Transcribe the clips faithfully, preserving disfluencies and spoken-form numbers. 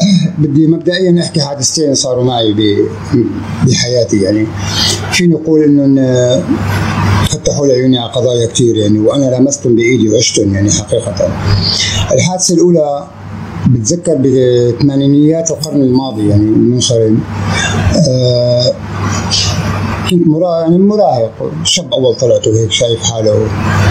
بدي مبدئيا احكي حادثتين صاروا معي بحياتي. يعني فيني اقول انه فتحوا لي عيوني على قضايا كثير يعني، وانا لمستهم بايدي وعشتهم يعني حقيقه. الحادثه الاولى بتذكر بثمانينيات القرن الماضي يعني المنصرم. آه كنت مرا يعني مراهق، شاب اول طلعت وهيك شايف حاله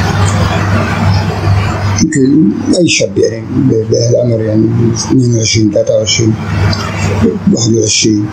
يمكن اي شاب يعني بهالعمر يعني اثنين وعشرين ثلاثة وعشرين واحد وعشرين.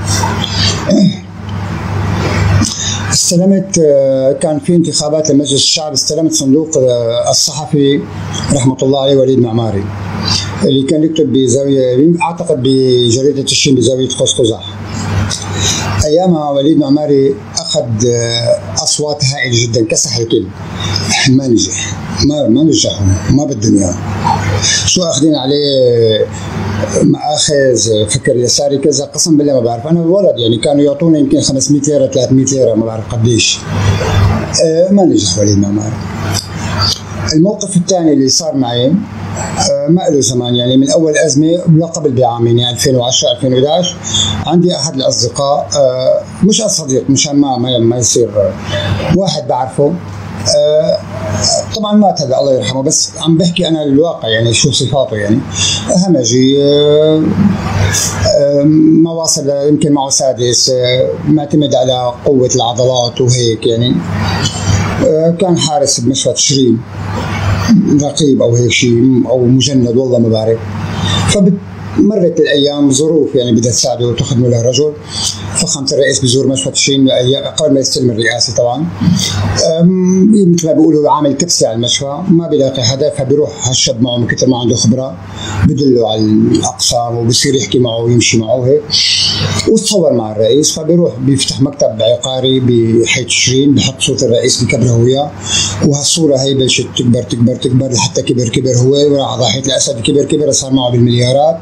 استلمت، كان في انتخابات لمجلس الشعب، استلمت صندوق الصحفي رحمه الله عليه وليد معماري اللي كان يكتب بزاويه اعتقد بجريده الشين بزاويه قوس قزح. ايامها وليد معماري اخذ اصوات هائله جدا، كسح الكل، ما نجح، ما ما نجح، ما بدهم اياه. شو اخذين عليه مآخذ، فكر يساري كذا، قسم بالله ما بعرف. انا ولد يعني كانوا يعطونا يمكن خمسمئة ليره ثلاثمئة ليره ما بعرف قديش. أه ما نجح وليد معماري. الموقف الثاني اللي صار معي أه ما له زمان يعني، من اول ازمه لا قبل بعامين يعني ألفين وعشرة ألفين وإحدى عشر. عندي احد الاصدقاء أه مش صديق مشان ما ما يصير واحد بعرفه، أه طبعا مات هذا الله يرحمه، بس عم بحكي انا الواقع يعني شو صفاته. يعني همجي، أه أه ما واصل يمكن معه سادس، أه معتمد على قوه العضلات وهيك يعني. أه كان حارس بمشفى تشرين، رقيب او هيك شيء او مجند والله ما بعرف. فبت مرت الايام، ظروف يعني بدها تساعده وتخدمه له رجل. فخامه الرئيس بزور مشفى تشرين قبل ما يستلم الرئاسه طبعا، مثل ما بيقولوا عامل كبسه على المشفى، ما بيلاقي حدا، فبيروح هالشاب معه من كثر ما عنده خبره، بدله على الاقسام وبصير يحكي معه ويمشي معه هيك. وتصور مع الرئيس، فبيروح بيفتح مكتب عقاري بحي تشرين، بحط صوره الرئيس بكبره وياه، وهالصوره هي بلشت تكبر تكبر تكبر لحتى كبر كبر هو، وراح ضاحيه الاسد كبر كبر صار معه بالمليارات.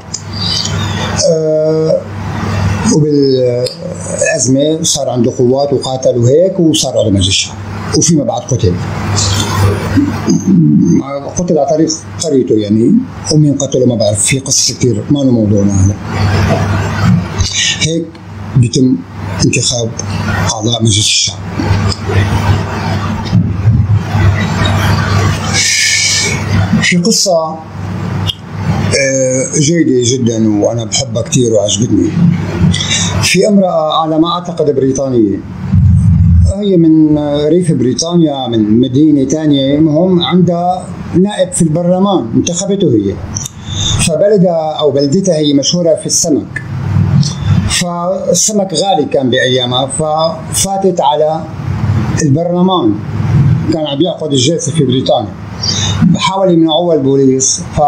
أه وبالأزمة صار عنده قوات وقاتل وهيك، وصار على مجلس الشعب، وفيما بعد قتل. قتل على طريق قريته يعني، ومين قتله ما بعرف، في قصص كثير ما له موضوعنا هذا. هيك بيتم انتخاب أعضاء مجلس الشعب. في قصة جيدة جدا وأنا بحبها كثير وعجبتني. في امرأة على ما أعتقد بريطانية، هي من ريف بريطانيا من مدينة ثانية، المهم عندها نائب في البرلمان انتخبته هي. فبلدها أو بلدتها هي مشهورة في السمك، فالسمك غالي كان بأيامها، ففاتت على البرلمان، كان عم يعقد الجلسة في بريطانيا، حاول يمنعوها البوليس، ف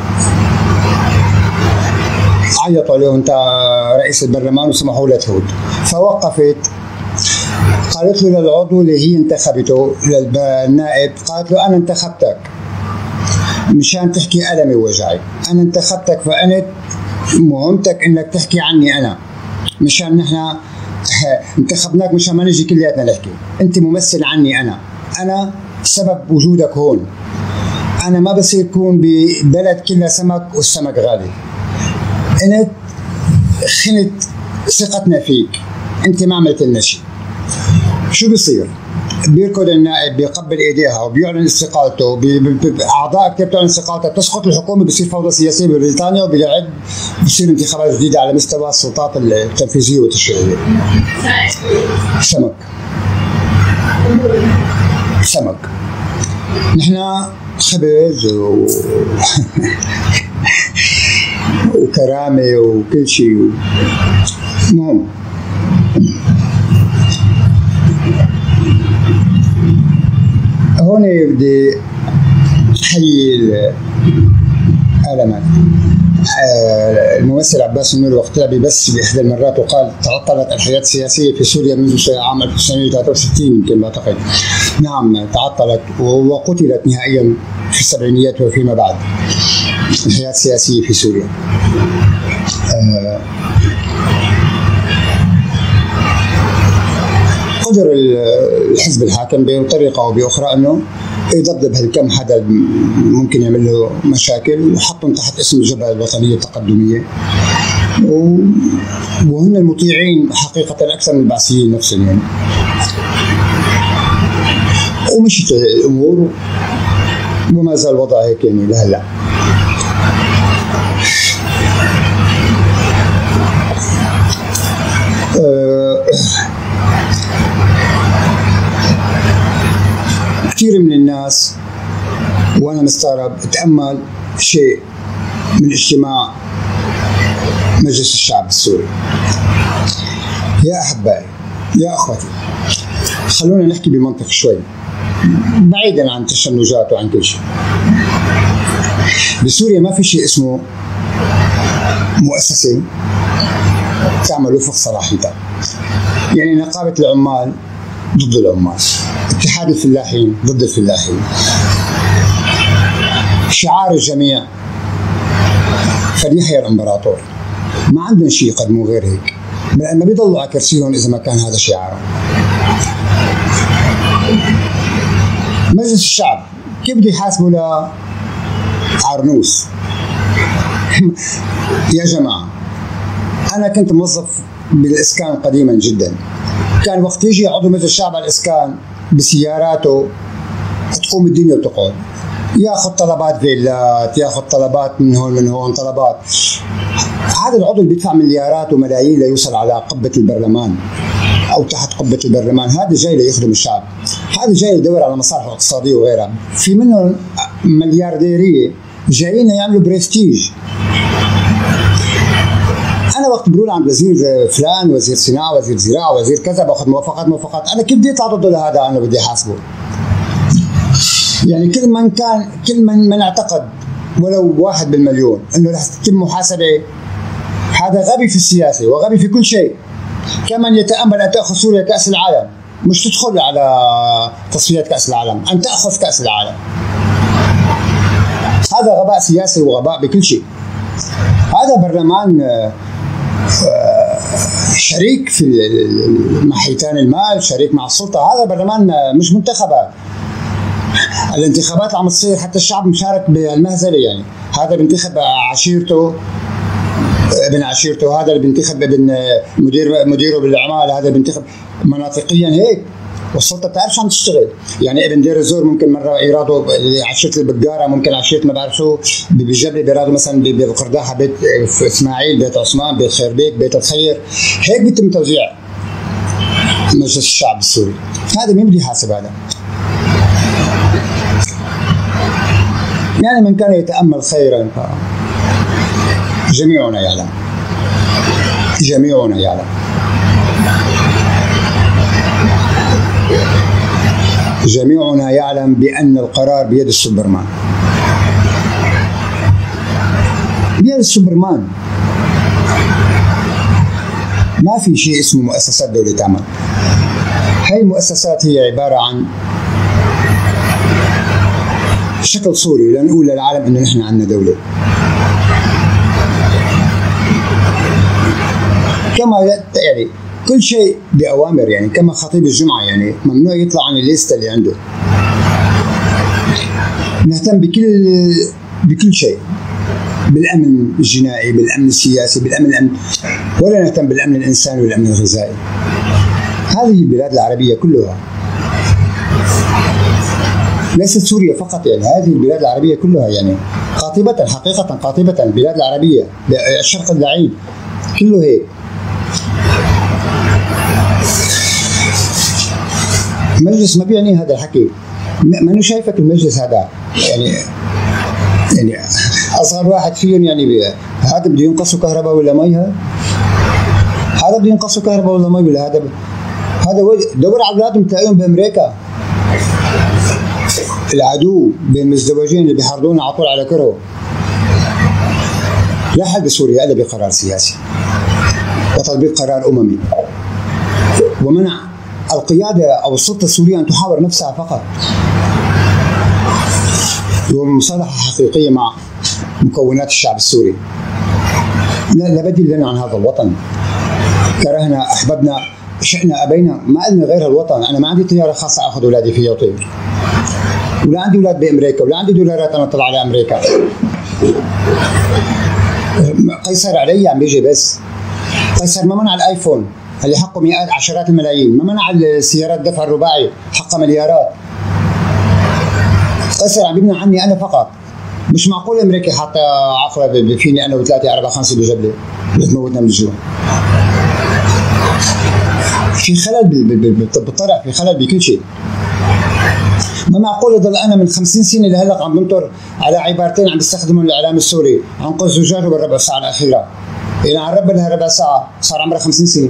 عيطوا له انت رئيس البرلمان وسمحوا لها تفوت. فوقفت، قالت له للعضو اللي هي انتخبته للنائب، قالت له انا انتخبتك مشان تحكي ألمي ووجعي، انا انتخبتك فانت مهمتك انك تحكي عني انا، مشان نحن انتخبناك مشان ما نجي كلياتنا نحكي، انت ممثل عني انا، انا سبب وجودك هون، انا ما بصير يكون ببلد كلها سمك والسمك غالي، انت خنت ثقتنا فيك، انت ما عملت لنا شيء. شو بيصير؟ بيركض النائب بيقبل ايديها وبيعلن استقالته، اعضاء كتير بتعلن استقالتها، بتسقط الحكومه، بصير فوضى سياسيه ببريطانيا، وبيعد بصير انتخابات جديده على مستوى السلطات التنفيذيه والتشريعيه. سمك سمك نحن خبز و وكرامه وكل شيء. المهم هون بدي احيي العلماء. الممثل عباس النور وقتها ببث باحدى المرات وقال تعطلت الحياه السياسيه في سوريا منذ عام ألف وتسعمئة وثلاثة وستين يمكن بعتقد. نعم تعطلت وقتلت نهائيا في السبعينيات وفيما بعد الحياه السياسيه في سوريا. قدر الحزب الحاكم بطريقه او باخرى انه يضبضب هالكم حدا ممكن يعمل له مشاكل، وحطهم تحت اسم الجبهه الوطنيه التقدميه. وهم المطيعين حقيقة أكثر من البعثيين نفسهم يعني. ومشت الأمور وما زال الوضع هيك يعني لهلا. أه كثير من الناس وأنا مستغرب تأمل شيء من اجتماع مجلس الشعب السوري. يا أحبائي يا أخوتي، خلونا نحكي بمنطق شوي بعيدا عن تشنجات وعن كل شيء. بسوريا ما في شيء اسمه مؤسسة تعمل وفق صلاحيتها. يعني نقابة العمال ضد العمال، اتحاد الفلاحين ضد الفلاحين، شعار الجميع فليحيى الامبراطور. ما عندهم شيء يقدموه غير هيك، لأن ما بيضلوا على كرسيهم إذا ما كان هذا شعارهم. مجلس الشعب كيف بده يحاسبوا لعرنوس؟ يا جماعة أنا كنت موظف بالإسكان قديما جدا، كان وقت يجي عضو مجلس الشعب على الإسكان بسياراته تقوم الدنيا وتقعد، ياخذ طلبات فيلات، ياخذ طلبات من هون من هون طلبات. هذا العضو اللي بيدفع مليارات وملايين ليوصل على قبة البرلمان أو تحت قبة البرلمان، هذا جاي ليخدم الشعب، هذا جاي يدور على مصالح اقتصادية وغيرها. في منهم مليارديرية جايين يعملوا برستيج. أنا وقت بروح عند وزير فلان، وزير صناعة، وزير زراعة، وزير كذا، باخذ موافقات موافقات، أنا كيف بدي أطلع ضده لهذا؟ أنا بدي أحاسبه. يعني كل من كان كل من من اعتقد ولو واحد بالمليون انه رح تتم محاسبه، هذا غبي في السياسه وغبي في كل شيء. كمن يتامل ان تاخذ سوريا كاس العالم، مش تدخل على تصفيات كاس العالم، ان تاخذ كاس العالم. هذا غباء سياسي وغباء بكل شيء. هذا برلمان شريك في مع حيتان المال، شريك مع السلطه. هذا برلمان مش منتخبات. الانتخابات اللي عم تصير حتى الشعب مشارك بالمهزله. يعني هذا بينتخب عشيرته ابن عشيرته، هذا اللي بينتخب ابن مدير مديره بالعمال، هذا بينتخب مناطقيا هيك. والسلطه بتعرف شو عم تشتغل. يعني ابن دير الزور ممكن مره يرادوا عشيره البقاره، ممكن عشيره ما بعرف شو بجبل بيرادوا مثلا بقرداحه بيت اسماعيل، بيت عثمان، بيت خير بيك، بيت الخير. هيك بيتم توزيع مجلس الشعب السوري. هذا مين بده يحاسب هذا؟ يعني من كان يتأمل خيرا جميعنا يعلم، جميعنا يعلم جميعنا يعلم بأن القرار بيد السوبرمان، بيد السوبرمان. ما في شيء اسمه مؤسسات دولة تعمل. هاي المؤسسات هي عبارة عن شكل صوري لنقول للعالم انه نحن عندنا دولة. كما يعني كل شيء بأوامر، يعني كما خطيب الجمعة يعني ممنوع يطلع عن الليستة اللي عنده. نهتم بكل بكل شيء، بالأمن الجنائي، بالأمن السياسي، بالأمن الأمن ولا نهتم بالأمن الإنساني والأمن الغذائي. هذه البلاد العربية كلها، ليست سوريا فقط، يعني هذه البلاد العربية كلها يعني قاطبة، حقيقة قاطبة البلاد العربية، الشرق اللعين كله هيك. المجلس ما بيعني هذا الحكي، ما أنا شايفك المجلس هذا يعني يعني أصغر واحد فيهم يعني هذا بده ينقصوا كهرباء ولا مي، هذا هذا بده ينقصوا كهرباء ولا مي ولا هذا هذا دور على أولادهم تلاقيهم بأمريكا. العدو بين المزدوجين اللي بيحرضونا على طول على كره. لا حل بسوريا الا بقرار سياسي وتطبيق قرار اممي ومنع القياده او السلطه السوريه ان تحاور نفسها فقط، ومصالحه حقيقيه مع مكونات الشعب السوري. لا, لا بديل لنا عن هذا الوطن. كرهنا احببنا شئنا ابينا، ما لنا غير الوطن. انا ما عندي طياره خاصه اخذ اولادي فيها وطير، ولا عندي اولاد بامريكا، ولا عندي دولارات انا اطلع على امريكا. قيصر علي عم بيجي بس. قيصر ما منع الايفون اللي حقه مئات عشرات الملايين، ما منع السيارات الدفع الرباعي حقها مليارات. قيصر عم بيمنع عني انا فقط. مش معقول امريكا حاطه عقله فيني انا وثلاثه اربعه خمسه بجبله بتموتنا من الجوع. في خلل بالطرح، في خلل بكل شيء. ما معقول يضل انا من خمسين سنه لهلا عم بنطر على عبارتين عم بيستخدمهم الاعلام السوري، انقذ زجاجه بالربع ساعه الاخيره. يعني عن رب لها ربع ساعه صار عمرها خمسين سنه.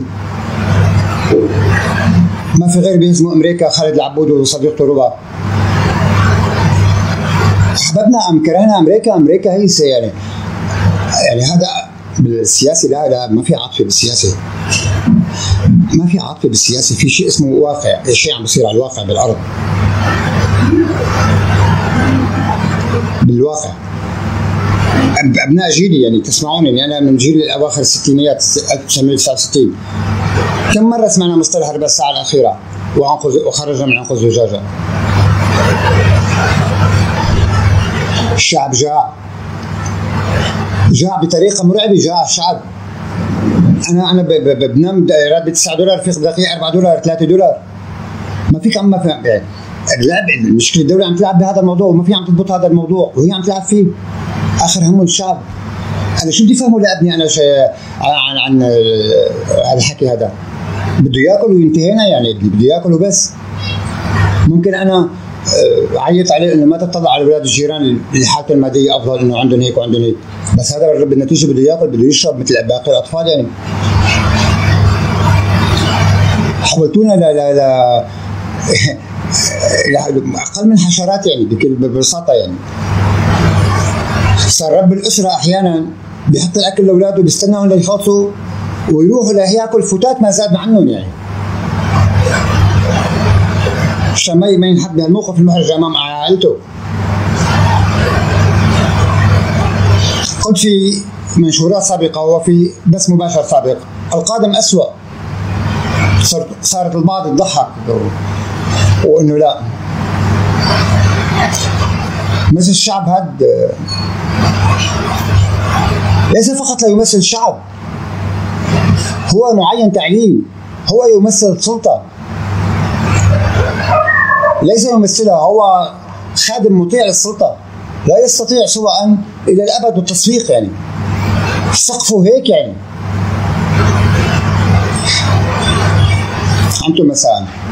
ما في غير بيهزموا امريكا خالد العبود وصديقته ربا. احببنا ام كرهنا امريكا، امريكا هي يعني يعني هذا بالسياسه. لا لا ما في عاطفه بالسياسه، ما في عاطفه بالسياسه، في شيء اسمه واقع، شيء عم بيصير على الواقع بالارض. بالواقع ابناء جيلي يعني تسمعوني، يعني انا من جيل الاواخر الستينيات ألف وتسعمئة وتسعة وستين، كم مره سمعنا مصطلح ربع الساعه الاخيره وعنقذ وخرجنا من عنقذ زجاجه. الشعب جاع، جاع بطريقه مرعبه، جاع الشعب. انا انا بنام راتبي تسعة دولار، في دقيقه أربعة دولار ثلاثة دولار. ما فيك عم ما فهم يعني اللعب. المشكله الدوله عم تلعب بهذا الموضوع وما في عم تضبط هذا الموضوع وهي عم تلعب فيه. اخر همه الشعب. انا شو بدي افهمه لابني انا شيء عن عن هذا الحكي هذا؟ بده ياكل وينتهينا يعني، بده ياكل وبس. ممكن انا عيط عليه انه ما تطلع على اولاد الجيران اللي حالته الماديه افضل، انه عندهم هيك وعندهم هيك، بس هذا بالنتيجه بده ياكل بده يشرب مثل باقي الاطفال يعني. حولتونا ل ل ل اقل من حشرات يعني بكل ببساطه يعني. صار رب الاسره احيانا بيحط الاكل لاولاده بيستناهم ليخلصوا ويروحوا لياكل فتات ما زاد عنهم يعني، عشان ما ما ينحط بهالموقف المحرج امام عائلته. قلت في منشورات سابقه وفي بث مباشر سابق القادم اسوء. صارت البعض تضحك وانه لا، مثل الشعب هاد ليس فقط لا يمثل الشعب، هو معين تعيين، هو يمثل السلطه، ليس يمثلها، هو خادم مطيع للسلطه، لا يستطيع سوى ان الى الابد والتصفيق يعني. سقفه هيك يعني. انتم مساء.